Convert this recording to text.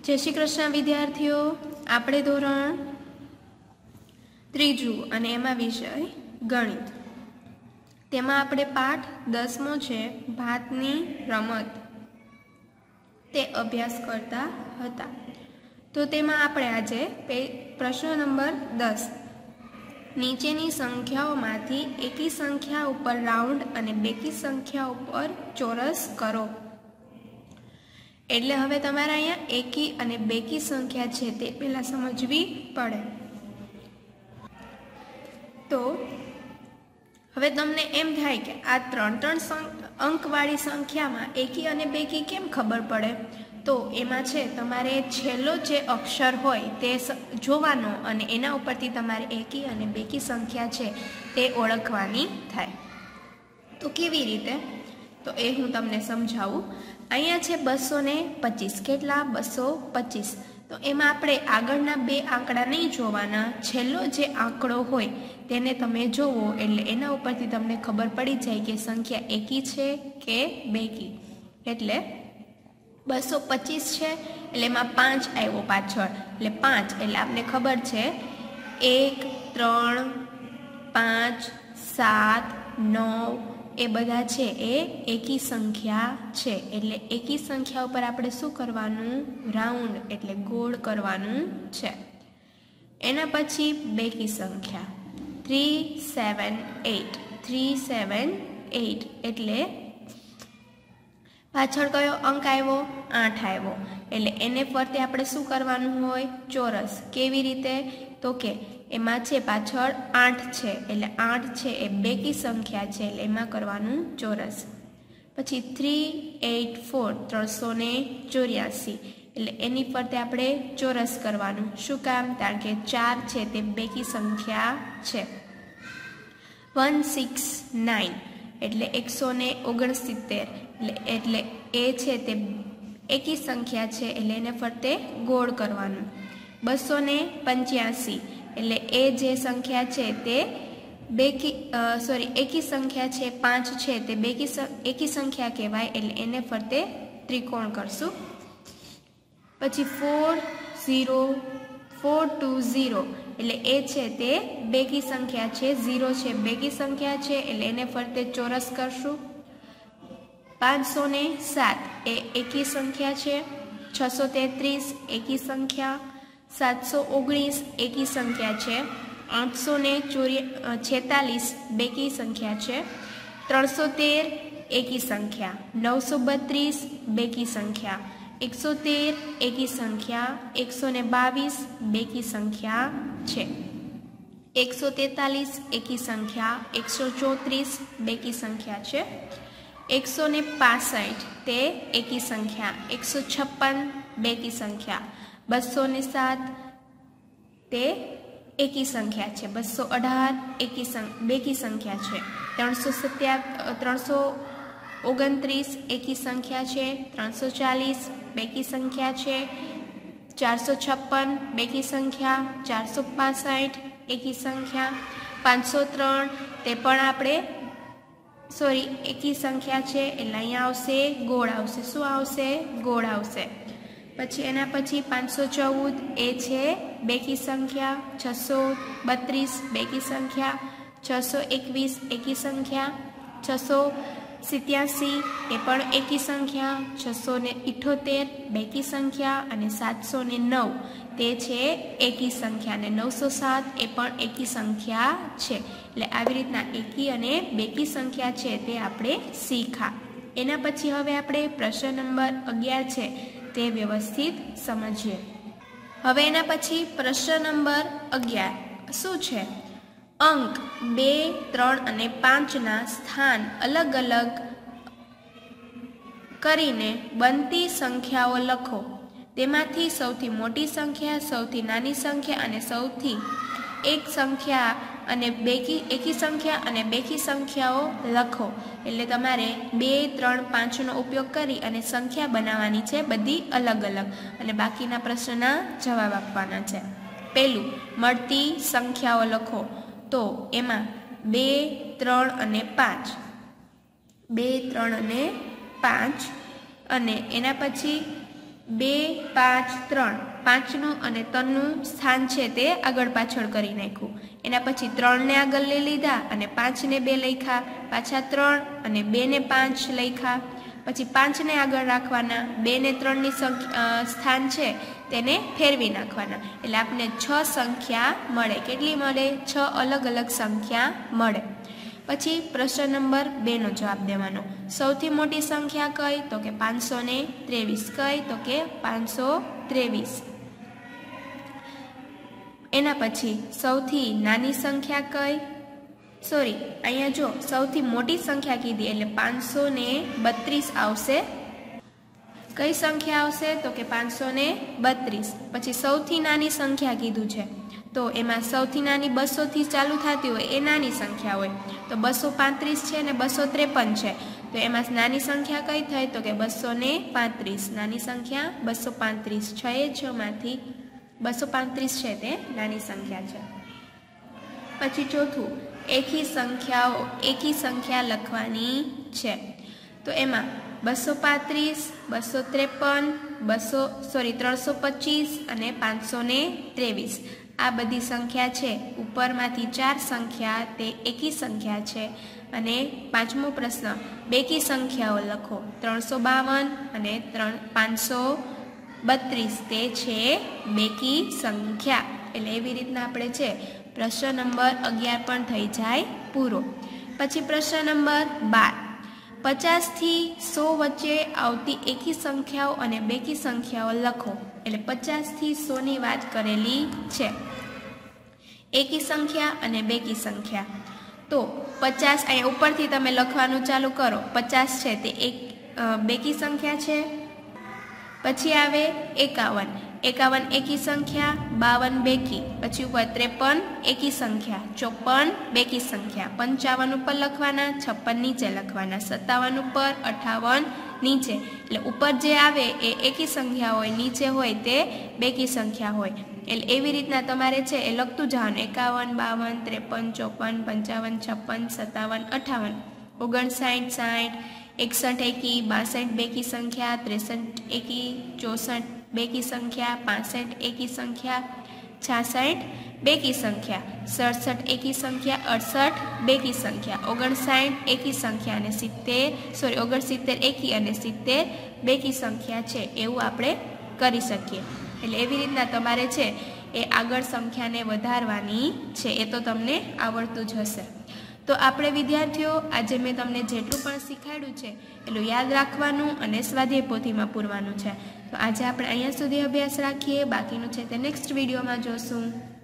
जय श्री कृष्ण विद्यार्थीओ, आपणे धोरण त्रीजू अने एमां विषय गणित। तेमां आपणे पाठ 10मो छे भातनी रमत ते अभ्यास करता हता। तो तेमां आपणे आजे प्रश्न नंबर 10 नीचेनी संख्याओमांथी एकी संख्या उपर राउंड अने बेकी संख्या उपर चौरस करो। एटले हवे तमारे अहींया एकी अने बेकी संख्या छे ते पहेला समजवी पड़े। तो हवे तमने एम थाय के आ त्रण अंकवाળી संख्यामां एकी अने बेकी केम खबर पड़े। तो एमां छे तमारे छेल्लो जे अक्षर होय ते जोवानो अने एना उपरथी तमारे एकी अने बेकी संख्या छे ते ओळखवानी थाय। तो केवी रीते, तो ए हूँ तमने समझावुं। अहींया छे 225 केटला 225। तो एमां आपणे आगळना बे आंकड़ा नहीं जोवाना, छेल्लो जे आंकड़ो होय तेने तमे जोवो एटले एना उपरथी तमने खबर पड़ी जाय के संख्या एकी छे के बेकी। एटले 225 छे एटले एमां 5 आव्यो पाछळ, एटले 5 एटले आपने खबर छे 1 3 5 7 9 ए बधा छे ए एकी संख्या छे। एटले एकी संख्या उपर आपणे शुं करवानुं, राउंड एटले गोल करवानुं छे। एना पछी बेकी संख्या 3 7 8 3 7 8 एटले पाछळ कयो अंक आव्यो 8 आव्यो। एटले एने फरते आपणे शुं करवानुं होय, चौरस। केवी रीते, तो के एमां छे पाछळ 8 छे एटले 8 छे ए बेकी संख्या छे एटले एमां करवानुं चौरस। पछी 3 8 4 384 एटले एनी फरते आपणे चौरस करवानुं। शुं काम, कारण के 4 छे ते बेकी संख्या छे। 169 एटले 169 एटले ए छे ते एकी संख्या छे एटले एने फरते गोળ करवानुं। 285 एटले ए जे संख्या छे ते बेकी एकी संख्या छे 5 छे ते बेकी एकी संख्या कहेवाय एटले एने फरते त्रिकोण करशुं। पछी 40420 एटले ए छे ते बेकी संख्या छे, 0 छे बेकी संख्या छे एटले एने फरते चौरस करशुं। 507 ए एकी संख्या छे। 633 एकी संख्या। 719 एकी संख्या छे। 846 बेकी संख्या छे। 313 एकी संख्या। 932 बेकी संख्या। 113 एकी संख्या। 122 बेकी संख्या छे। 143 एकी संख्या। 134 बेकी संख्या छे। 165 ते एकी संख्या। 156 बेकी संख्या। 207 ते एकी संख्या छे। 218 बेकी संख्या छे। 329 एकी संख्या छे। 340 बेकी संख्या छे। 456 बेकी संख्या। 465 एकी संख्या। 503 ते पण आपणे एकी संख्या छे एटले अहींया आवशे गोળ आवशे। शुं आवशे, गोળ आवशे। पछी एना पछी 514 ए छे बेकी संख्या। 632 बेकी संख्या। 621 एकी संख्या। 687 ए पण एकी संख्या। 678 बेकी संख्या अने 709 ते छे एकी संख्या अने 907 ए पण एकी संख्या छे। એટલે આવી રીતના એકી અને બેકી સંખ્યા છે તે આપણે શીખા। એના પછી હવે આપણે પ્રશ્ન નંબર 11 છે તે વ્યવસ્થિત સમજીએ। હવે એના પછી પ્રશ્ન નંબર 11 શું છે? અંક 2 3 અને 5 ના સ્થાન અલગ અલગ કરીને બનતી સંખ્યાઓ લખો। તેમાંથી સૌથી મોટી સંખ્યા, સૌથી નાની સંખ્યા અને સૌથી એક સંખ્યા અને એકી સંખ્યા અને બેકી સંખ્યાઓ લખો। એટલે તમારે 2 3 5 નો ઉપયોગ કરી અને સંખ્યા બનાવવાની છે બધી અલગ અલગ અને બાકીના પ્રશ્નના જવાબ આપવાના છે। પહેલું મળતી સંખ્યાઓ લખો। તો એમાં 2 3 અને 5 2 3 અને 5 અને એના પછી 2, 5, 3 5નું અને 3નું સ્થાન છે તે આગળ પાછળ કરી નાખ્યું. એના પછી 3 ને આગળ લઈ લીધા અને 5 ને 2 લખ્યા, પાછા 3 અને 2 ને 5 લખ્યા, પછી 5 ને આગળ રાખવાના, 2 ને 3 ની સ્થાન છે તેને ફેરવી નાખવાના, એટલે આપણને 6 સંખ્યા મળે. કેટલી મળે? 6 અલગ અલગ સંખ્યા મળે. પછી પ્રશ્ન નંબર 2 નો જવાબ દેવાનો. સૌથી મોટી સંખ્યા કઈ? તો કે 523. કઈ? તો કે 523. એના પછી સૌથી નાની સંખ્યા કઈ? સોરી, અહીંયા જો સૌથી મોટી સંખ્યા કીધી એટલે 532 આવશે. કઈ સંખ્યા આવશે? તો કે 532. પછી સૌથી નાની સંખ્યા કીધું છે તો એમાં સૌથી નાની 200 થી ચાલુ થતી હોય એ નાની સંખ્યા હોય. તો 235 છે અને 253 છે, તો એમાં નાની સંખ્યા કઈ થાય? તો કે 235. નાની સંખ્યા 235. 6 એ 6 માંથી 235 છે તે નાની સંખ્યા છે. પછી ચોથું, એકી સંખ્યા લખવાની છે. તો એમાં 235, 253, 325 અને 523 આ બધી સંખ્યા છે. ઉપરમાંથી 4 સંખ્યા તે એકી સંખ્યા છે. અને 5મો પ્રશ્ન, બેકી સંખ્યાઓ લખો. 352 અને 532 તે છે બેકી સંખ્યા. એટલે એવી રીતના આપણે છે પ્રશ્ન નંબર 11 પણ થઈ જાય પૂરો. પછી પ્રશ્ન નંબર 12, 50 થી 100 વચ્ચે આવતી એકી સંખ્યાઓ અને બેકી સંખ્યાઓ લખો. એટલે 50 થી 100 ની વાત કરેલી છે. એકી સંખ્યા અને બેકી સંખ્યા. તો 50 અહીંયા ઉપરથી તમે લખવાનું ચાલુ કરો. 50 છે તે બેકી સંખ્યા છે. પછી આવે 51. 51 એકી સંખ્યા, 52 બેકી. પછી ઉપર 53 એકી સંખ્યા, 54 બેકી સંખ્યા. 55 ઉપર લખવાના, 56 નીચે લખવાના, 57 ઉપર, 58 નીચે. એટલે ઉપર જે આવે એ એકી સંખ્યા હોય, નીચે હોય તે બેકી સંખ્યા હોય. એટલે એવી રીતના તમારે છે એ લખતું જવાનું. 51, 52, 53, 54, 56, 57, 58, 60, 61 એકી, 62 બેકી સંખ્યા, 63 એકી, 64 બેકી સંખ્યા, 65 એકી સંખ્યા, 66 બેકી સંખ્યા, 67 એકી સંખ્યા, 68 બેકી સંખ્યા, 59 એકી સંખ્યા અને 69 એકી અને 70 બેકી સંખ્યા છે. એવું આપણે કરી શકીએ. એટલે એવી રીતના તમારે છે એ આગળ સંખ્યાને વધારવાની છે. એ તો તમને આવડતું જ હશે. તો આપણે વિદ્યાર્થીઓ આજે મેં તમને જેટલું પણ શીખવાડ્યું છે એટલું યાદ રાખવાનું અને સ્વાધ્યાય પોથીમાં પૂરવાનું છે. તો આજે આપણે અહીંયા સુધી અભ્યાસ રાખીએ. બાકીનું છે તે નેક્સ્ટ વિડીયોમાં જોશું.